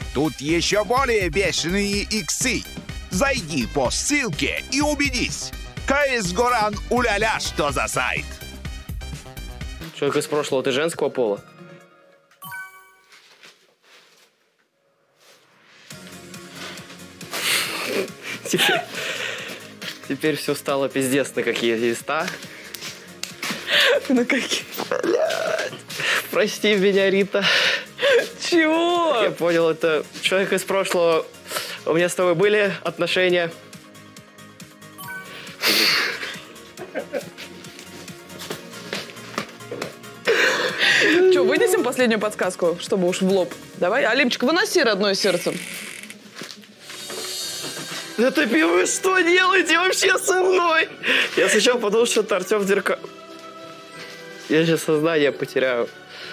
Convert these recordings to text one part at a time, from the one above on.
Тут еще более бешеные иксы. Зайди по ссылке и убедись. КС Горан уля-ля, что за сайт. Человек из прошлого, ты женского пола? Теперь все стало пиздец на какие листа. На какие? Прости меня, Рита. Чего? Я понял, это человек из прошлого. У меня с тобой были отношения. Че, вынесем последнюю подсказку, чтобы уж в лоб? Давай, Алимчик, выноси родное сердце. Это вы что делаете вообще со мной? Я сначала подумал, что это Артем Дерка. Я сейчас сознание потеряю.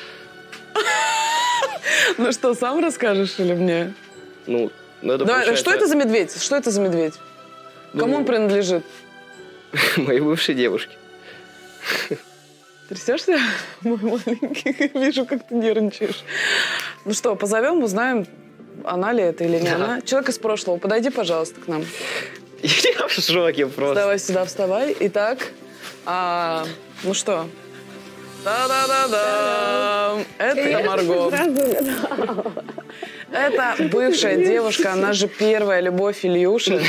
Ну что, сам расскажешь или мне? Ну, это Давай, получается... что это за медведь? Что это за медведь? Кому он принадлежит? Моей бывшей девушке. Трясешься, мой маленький? Вижу, как ты нервничаешь. Ну что, позовем, узнаем, она ли это или не она. Человек из прошлого, подойди, пожалуйста, к нам. Я в шоке просто. Давай сюда, вставай. Итак, ну что? Да-да-да-да! Это Марго. Это бывшая девушка, она же первая любовь Ильюши.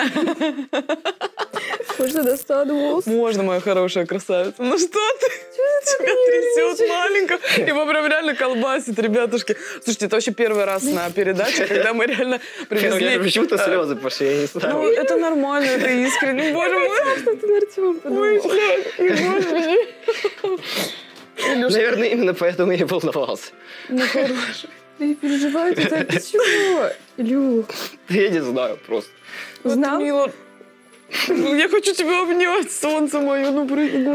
Можно достану волос? Можно, моя хорошая красавица. Ну что ты? Тебя трясет маленько. Его прям реально колбасит, ребятушки. Слушайте, это вообще первый раз на передаче, когда мы реально привезли... Почему-то слезы пошли, я не знаю. Ну, это нормально, это искренне. Боже мой. Что ты на Артема подумала? Наверное, именно поэтому я и волновался. Ну, хороший. Да не переживай, ты чего? Илюх. Я не знаю просто. Узнал? Мила, я хочу тебя обнять, солнце мое. Ну,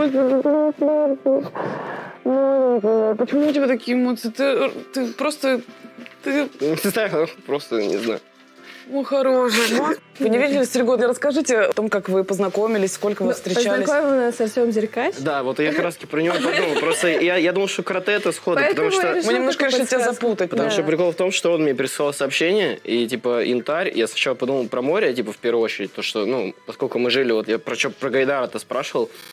почему у тебя такие эмоции? Ты просто... Не знаю, просто не знаю. Ну, хороший. Вы не виделись 3 года? Расскажите о том, как вы познакомились, сколько вы встречались. Познакомила с Артемом Деркач. Да, вот я как раз про него подумал. Просто я думал, что карате это сходу, потому что... Мы немножко решили тебя запутать. Потому что прикол в том, что он мне прислал сообщение, и типа янтарь, я сначала подумал про море, типа в первую очередь, то что, ну, поскольку мы жили, вот я про Гайдара-то спрашивал,